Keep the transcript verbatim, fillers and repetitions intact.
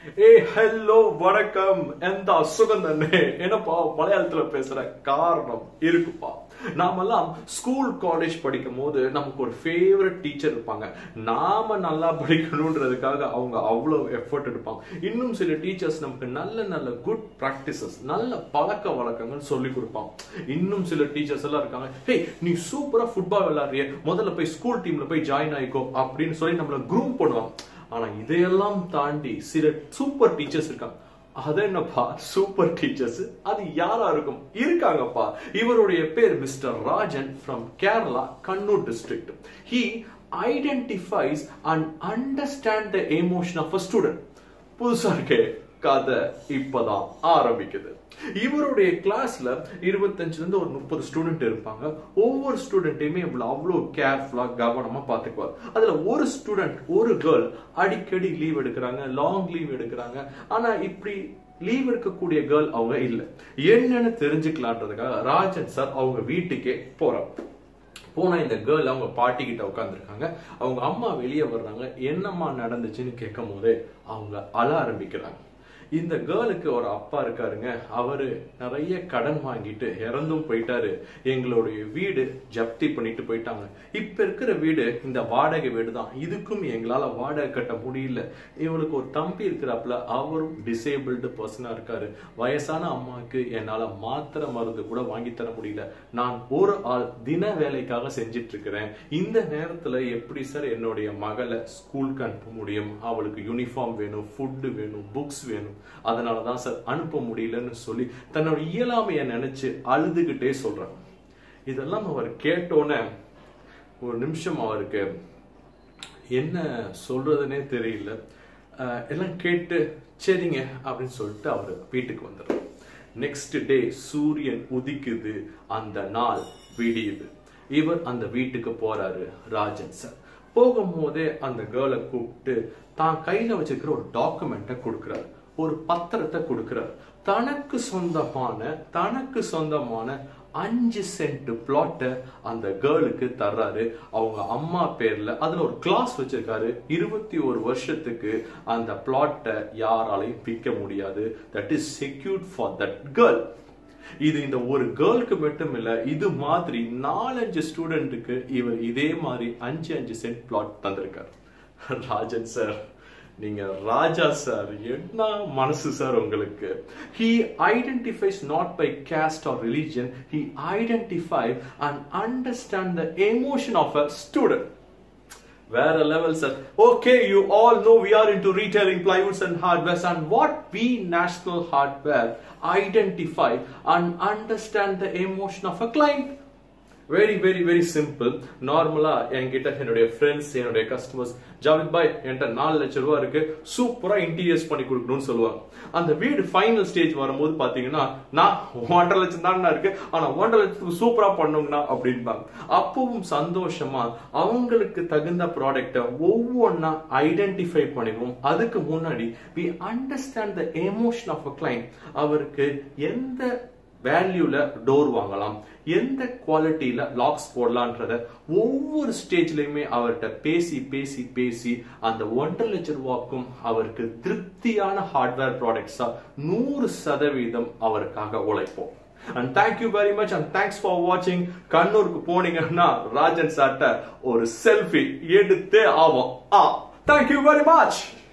ஏய் ஹலோ வணக்கம் எந்த சுகந்தனே என்னப்பா மலையாளத்துல பேசுற காரணம் இருக்குப்பா. நாமெல்லாம் ஸ்கூல் காலேஜ் படிக்கும் போது நமக்கு ஒரு ஃபேவரட் டீச்சர் இருப்பாங்க. நாம நல்லா படிக்கணும்ன்றதுக்காக அவங்க அவ்வளவு எஃபர்ட் எடுப்பாங்க. இன்னும் சில டீச்சர்ஸ் நமக்கு நல்ல நல்ல குட் பிராக்டிசஸ் நல்ல பழக்க வழக்கங்கள் சொல்லி கொடுப்பாங்க. இன்னும் சில டீச்சர்ஸ் எல்லாம் இருக்காங்க, ஹே நீ சூப்பரா ஃபுட்பால் விளையாடுறிய, முதல்ல போய் ஸ்கூல் டீம்ல போய் ஜாயின் ஆயிக்கோ அப்படின்னு சொல்லி நம்மள க்ரூம் பண்ணுவாங்க. ஆனா இதையெல்லாம் தாண்டி சில சூப்பர் டீச்சர்ஸ் இருக்காங்க. அது என்னப்பா சூப்பர் டீச்சர்ஸ்? அது யாரா இருக்கும்? இருக்காங்கப்பா. இவருடைய பேர் mister Rajan from Kerala Kannur district. he identifies and understand the emotion of a student. புதுசா இருக்கே கதை இப்பதான் ஆரம்பிக்குது. இவருடைய கிளாஸ்ல இருபத்தஞ்சுல இருந்து ஒரு முப்பது ஸ்டூடெண்ட் இருப்பாங்க. ஒவ்வொரு ஸ்டூடெண்ட்டையுமே அவ்வளவு கேர்ஃபுல்லா கவனமா பாத்துக்குவார். அதுல ஒரு ஸ்டூடெண்ட் ஒரு கேர்ள் அடிக்கடி லீவ் எடுக்கிறாங்க, லாங் லீவ் எடுக்கிறாங்க. ஆனா இப்படி லீவ் எடுக்கக்கூடிய கேர்ள் அவங்க இல்ல. என்னன்னு தெரிஞ்சுக்கலான்றதுக்காக ராஜன் சார் அவங்க வீட்டுக்கே போறாங்க. போனா இந்த கேர்ள் அவங்க பாட்டி கிட்ட உட்காந்துருக்காங்க. அவங்க அம்மா வெளியே வர்றாங்க. என்னம்மா நடந்துச்சுன்னு கேட்கும் போதே அவங்க அழ ஆரம்பிக்கிறாங்க. இந்த கேர்ளுக்கு ஒரு அப்பா இருக்காருங்க. அவரு நிறைய கடன் வாங்கிட்டு இறந்தும் போயிட்டாரு. எங்களுடைய வீடு ஜப்தி பண்ணிட்டு போயிட்டாங்க. இப்ப இருக்கிற வீடு இந்த வாடகை வீடு தான். இதுக்கும் எங்களால வாடகை கட்ட முடியல. இவளுக்கு ஒரு தம்பி இருக்கிறாப்புல, அவரும் டிசேபிள்டு பர்சனா இருக்காரு. வயசான அம்மாவுக்கு என்னால மாத்திரை மருந்து கூட வாங்கி தர முடியல. நான் ஒரு ஆள் தின வேலைக்காக செஞ்சிட்டு இருக்கிறேன். இந்த நேரத்துல எப்படி சார் என்னுடைய மகளை ஸ்கூலுக்கு அனுப்ப முடியும்? அவளுக்கு யூனிஃபார்ம் வேணும், ஃபுட்டு வேணும், புக்ஸ் வேணும். அதனாலதான் சார் அனுப்ப முடியலன்னு சொல்லி தன்னோட இயலாமைய நினைச்சு அழுதுகிட்டே சொல்றாங்க. இதெல்லாம் அவர் கேட்டோன்னே ஒரு நிமிஷம் அவருக்கு என்ன சொல்றதுன்னே தெரியல. எல்லாம் கேட்டு சரிங்க அப்படின்னு சொல்லிட்டு அவர் வீட்டுக்கு வந்துடுறார். நெக்ஸ்ட் டே சூரியன் உதிக்குது, அந்த நாள் விடியுது. இவர் அந்த வீட்டுக்கு போறாரு ராஜன் சார். போகும்போதே அந்த கேர்ளை கூப்பிட்டு தான் கையில வச்சிருக்கிற ஒரு டாக்குமெண்ட்டை கொடுக்கிறார், ஒரு பத்திரத்தை கொடுக்கிறார். தனக்கு சொந்தமான தனக்கு சொந்தமான அஞ்சு சென்ட் பிளாட்டை அந்த கேர்ளுக்கு தர்றாரு. அவங்க அம்மா பேர்ல அதுல ஒரு கிளாஸ் வச்சிருக்காரு. இருபத்தி ஒரு வருஷத்துக்கு அந்த பிளாட்டை யாராலையும் விற்க முடியாது. That is secured for that girl. இது இந்த ஒரு கேர்ளுக்கு மட்டும் இல்ல, இது மாதிரி நாலஞ்சு ஸ்டூடெண்ட்டுக்கு இவர் இதே மாதிரி அஞ்சு அஞ்சு சென்ட் பிளாட் தந்திருக்காரு. ராஜன் சார், நீங்க ராஜா சார், என்ன மனசு சார் உங்களுக்கு? he identifies not by caste or religion, he identifies and understand the emotion of a student. Where a level sir. Okay, you all know we are into retailing plywoods and hardware, and what we National Hardware identify and understand the emotion of a client. Very very very simple. நார்மலா என்கிட்ட என்னுடைய friends, என்னுடைய customers, Javed பாய் என்கிட்ட நாலு லட்சம் ரூபாய் இருக்கு, சூப்பரா இன்டீரியர்ஸ் பண்ணி கொடுக்கணும்னு சொல்லுவாங்க. அந்த வீடு ஃபைனல் ஸ்டேஜ் வரும்போது பாத்தீங்கன்னா, நான் ஒன்றரை லட்சம் தான் இருக்கு, ஆனா ஒன்றரை லட்சத்துக்கு சூப்பரா பண்ணுங்கண்ணா அப்படின்பாங்க. அப்பவும் சந்தோஷமா அவங்களுக்கு தகுந்த ப்ராடக்டை ஒவ்வொன்னா ஐடென்டிஃபை பண்ணிடுவோம். அதுக்கு முன்னாடி we understand the emotion of a client. அவருக்கு எந்த வேல்யூல டோர் வாங்கலாம், எந்த குவாலிட்டியில லாக்ஸ் போடலான்றத ஒவ்வொரு ஸ்டேஜ்லயுமே அவர்கிட்ட பேசி பேசி பேசி அந்த ஒன்றரை லட்சம் ரூபாய்க்கும் அவருக்கு திருப்தியான ஹார்ட்வேர் ப்ராடக்ட்ஸா நூறு சதவீதம் அவருக்காக உழைப்போம். And thank you very much and thanks for watching. கண்ணூருக்கு போனீங்கன்னா ராஜன் சார்ட்ட ஒரு செல்ஃபி எடுத்தே ஆகும். ஆ, thank you very much.